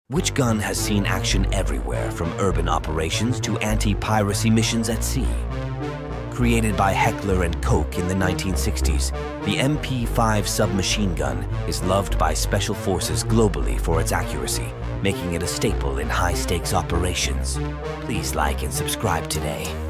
Which gun has seen action everywhere, from urban operations to anti-piracy missions at sea? Created by Heckler & Koch in the 1960s, the MP5 submachine gun is loved by special forces globally for its accuracy, making it a staple in high-stakes operations. Please like and subscribe today.